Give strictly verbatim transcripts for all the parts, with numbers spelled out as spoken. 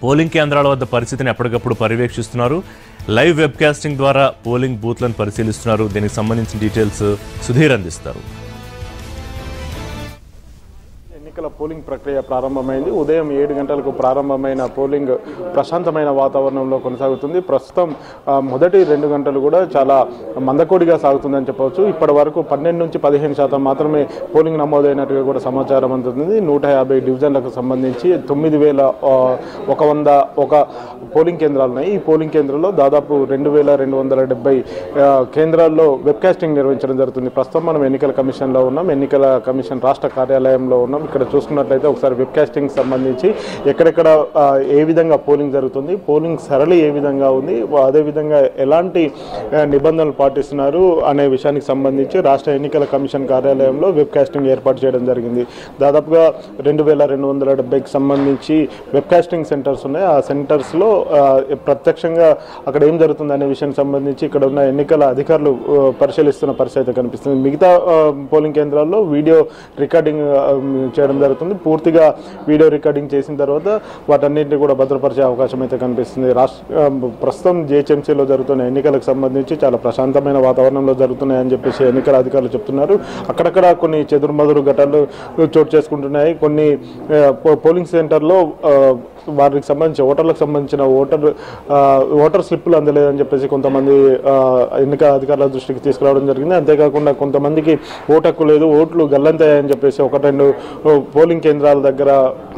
Polling కేంద్రాల వద్ద పరిస్థితిని ఎప్పటికప్పుడు పర్యవేక్షిస్తున్నారు. లైవ్ వెబ్కాస్టింగ్ ద్వారా పోలింగ్ బూత్లను పరిశీలిస్తున్నారు. దీనికి సంబంధించిన డీటెయిల్స్ సుధీర్ అందిస్తారు. ఎన్నికల పోలింగ్ ప్రక్రియ ప్రారంభమైంది. ఉదయం ఏడు గంటలకు ప్రారంభమైన పోలింగ్ ప్రశాంతమైన వాతావరణంలో కొనసాగుతుంది. ప్రస్తుతం మొదటి రెండు గంటలు కూడా చాలా మందకోడిగా సాగుతుందని చెప్పవచ్చు. ఇప్పటి వరకు పన్నెండు నుంచి పదిహేను శాతం మాత్రమే పోలింగ్ నమోదైనట్టుగా కూడా సమాచారం అందుతుంది. నూట యాభై డివిజన్లకు సంబంధించి తొమ్మిది వేల ఒక వంద ఒక పోలింగ్ కేంద్రాలు ఉన్నాయి. ఈ పోలింగ్ కేంద్రాల్లో దాదాపు రెండు వేల రెండు వందల డెబ్బై కేంద్రాల్లో వెబ్కాస్టింగ్ నిర్వహించడం జరుగుతుంది. ప్రస్తుతం మనం ఎన్నికల కమిషన్లో ఉన్నాం. ఎన్నికల కమిషన్ రాష్ట్ర కార్యాలయంలో ఉన్నాం. ఇక్కడ చూసుకున్నట్లయితే ఒకసారి వెబ్కాస్టింగ్ సంబంధించి ఎక్కడెక్కడ ఏ విధంగా పోలింగ్ జరుగుతుంది, పోలింగ్ సరళి ఏ విధంగా ఉంది, అదేవిధంగా ఎలాంటి నిబంధనలు పాటిస్తున్నారు అనే విషయానికి సంబంధించి రాష్ట్ర ఎన్నికల కమిషన్ కార్యాలయంలో వెబ్కాస్టింగ్ ఏర్పాటు చేయడం జరిగింది. దాదాపుగా రెండు వేల రెండు వందల డెబ్బైకి సంబంధించి వెబ్కాస్టింగ్ సెంటర్స్ ఉన్నాయి. ఆ సెంటర్స్లో ప్రత్యక్షంగా అక్కడ ఏం జరుగుతుంది అనే విషయానికి సంబంధించి ఇక్కడ ఉన్న ఎన్నికల అధికారులు పరిశీలిస్తున్న పరిస్థితి కనిపిస్తుంది. మిగతా పోలింగ్ కేంద్రాల్లో వీడియో రికార్డింగ్ చేయడం జరుగుతుంది. పూర్తిగా వీడియో రికార్డింగ్ చేసిన తర్వాత వాటన్నింటినీ కూడా భద్రపరిచే అవకాశం అయితే కనిపిస్తుంది. రాష్ట్ర ప్రస్తుతం జిహెచ్ఎంసీలో జరుగుతున్న ఎన్నికలకు సంబంధించి చాలా ప్రశాంతమైన వాతావరణంలో జరుగుతున్నాయని చెప్పేసి ఎన్నికల అధికారులు చెప్తున్నారు. అక్కడక్కడ కొన్ని చెదురుమదురు ఘటనలు చోటు చేసుకుంటున్నాయి. కొన్ని పోలింగ్ సెంటర్లో వారికి సంబంధించి ఓటర్లకు సంబంధించిన ఓటర్ ఓటర్ స్లిప్పులు అందలేదని చెప్పేసి కొంతమంది ఎన్నికల అధికారుల దృష్టికి తీసుకురావడం జరిగింది. అంతేకాకుండా కొంతమందికి ఓటు హక్కు లేదు, ఓట్లు గల్లంతాయని చెప్పేసి ఒక రెండు పోలింగ్ కేంద్రాల దగ్గర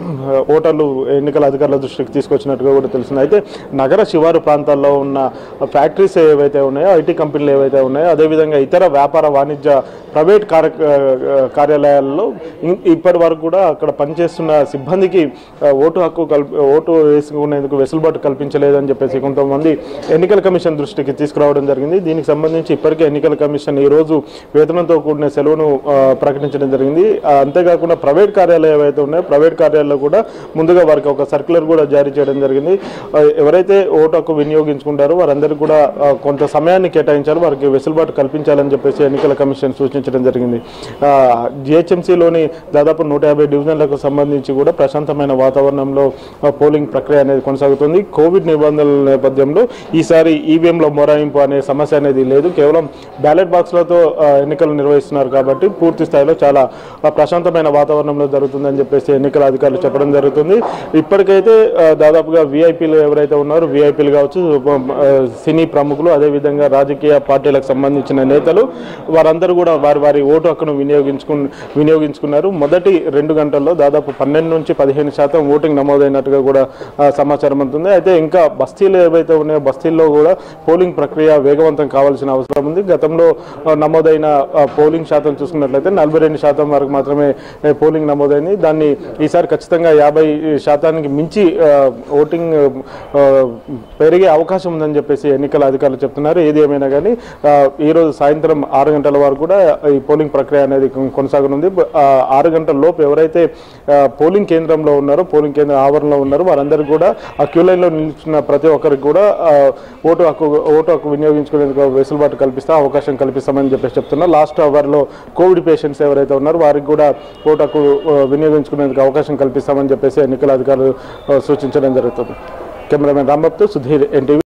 ఓటర్లు ఎన్నికల అధికారుల దృష్టికి తీసుకొచ్చినట్టుగా కూడా తెలిసింది. అయితే నగర శివారు ప్రాంతాల్లో ఉన్న ఫ్యాక్టరీస్ ఏవైతే ఉన్నాయో, ఐటీ కంపెనీలు ఏవైతే ఉన్నాయో, అదేవిధంగా ఇతర వ్యాపార వాణిజ్య ప్రైవేట్ కార్య కార్యాలయాల్లో ఇప్పటి వరకు కూడా అక్కడ పనిచేస్తున్న సిబ్బందికి ఓటు హక్కు కల్పి ఓటు వేసుకునేందుకు వెసులుబాటు కల్పించలేదని చెప్పేసి కొంతమంది ఎన్నికల కమిషన్ దృష్టికి తీసుకురావడం జరిగింది. దీనికి సంబంధించి ఇప్పటికే ఎన్నికల కమిషన్ ఈ రోజు వేతనంతో కూడిన సెలవును ప్రకటించడం జరిగింది. అంతేకాకుండా ప్రైవేట్ కార్యాలయాలు ఏవైతే ఉన్నాయో ప్రైవేట్ కార్యాలయాల్లో కూడా ముందుగా వారికి ఒక సర్క్యులర్ కూడా జారీ చేయడం జరిగింది. ఎవరైతే ఓటు హక్కు వినియోగించుకుంటారో వారందరికీ కూడా కొంత సమయాన్ని కేటాయించాలి, వారికి వెసులుబాటు కల్పించాలని చెప్పేసి ఎన్నికల కమిషన్ సూచించడం జరిగింది. జిహెచ్ఎంసీలోని దాదాపు నూట యాభై డివిజన్లకు సంబంధించి కూడా ప్రశాంతమైన వాతావరణంలో పోలింగ్ ప్రక్రియ అనేది కొనసాగుతుంది. కోవిడ్ నిబంధనల నేపథ్యంలో ఈసారి ఈవీఎంలో మొరాయింపు అనే సమస్య అనేది లేదు. కేవలం బ్యాలెట్ బాక్స్లతో ఎన్నికలు నిర్వహిస్తున్నారు కాబట్టి పూర్తి స్థాయిలో చాలా ప్రశాంతమైన వాతావరణంలో జరుగుతుందని చెప్పేసి ఎన్నికల అధికారులు చెప్పడం జరుగుతుంది. ఇప్పటికైతే దాదాపుగా వీఐపీలు ఎవరైతే ఉన్నారో వీఐపీలు కావచ్చు, సినీ ప్రముఖులు, అదేవిధంగా రాజకీయ పార్టీలకు సంబంధించిన నేతలు వారందరూ కూడా వారి వారి ఓటు హక్కును వినియోగించుకు వినియోగించుకున్నారు. మొదటి రెండు గంటల్లో దాదాపు పన్నెండు నుంచి పదిహేను శాతం ఓటింగ్ నమోదైనట్టుగా కూడా సమాచారం ఉంటుంది. అయితే ఇంకా బస్తీలు ఏవైతే ఉన్నాయో బస్తీల్లో కూడా పోలింగ్ ప్రక్రియ వేగవంతం కావాల్సిన అవసరం ఉంది. గతంలో నమోదైన పోలింగ్ శాతం చూసుకున్నట్లయితే నలభై రెండు శాతం వరకు మాత్రమే పోలింగ్ నమోదైంది. దాన్ని ఈసారి ఖచ్చితంగా యాభై శాతానికి మించి ఓటింగ్ పెరిగే అవకాశం ఉందని చెప్పేసి ఎన్నికల అధికారులు చెప్తున్నారు. ఏది ఏమైనా కానీ ఈరోజు సాయంత్రం ఆరు గంటల వరకు కూడా ఈ పోలింగ్ ప్రక్రియ అనేది కొనసాగనుంది. ఆరు గంటల లోపు ఎవరైతే పోలింగ్ కేంద్రంలో ఉన్నారో పోలింగ్ కేంద్ర ఆవరణలో ఉన్నారు వారందరూ కూడా ఆ క్యూ లైన్లో నిలిచిన ప్రతి ఒక్కరికి కూడా ఓటు హక్కు ఓటు హక్కు వినియోగించుకునేందుకు వెసులుబాటు కల్పిస్తా అవకాశం కల్పిస్తామని చెప్పేసి చెప్తున్నారు. లాస్ట్ అవర్లో కోవిడ్ పేషెంట్స్ ఎవరైతే ఉన్నారో వారికి కూడా ఓటు హక్కు వినియోగించుకునేందుకు అవకాశం కల్పిస్తామని చెప్పేసి ఎన్నికల అధికారులు సూచించడం జరుగుతుంది. కెమెరామెన్ రాంబాబుతో సుధీర్, ఎన్టీవీ.